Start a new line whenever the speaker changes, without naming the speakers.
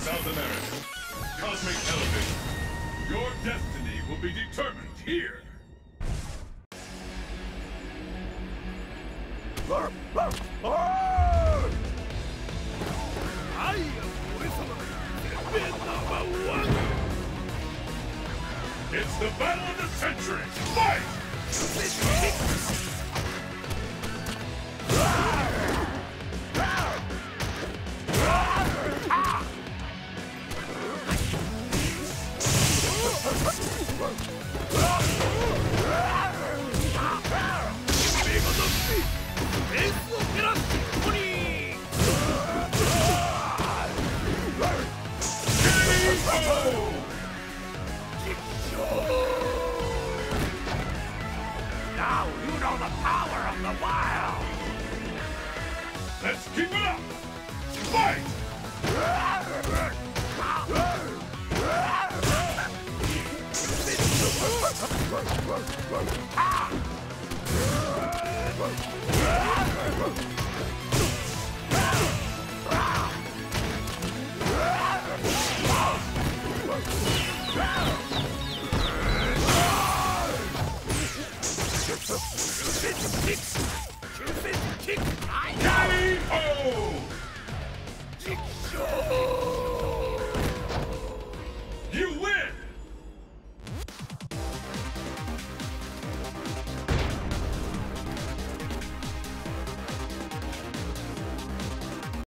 South America. Cosmic Television. Your destiny will be determined here.
I am #1.
It's the battle of the century. Fight!
Now you know the power of the wild!
Let's keep it up! Fight! You win!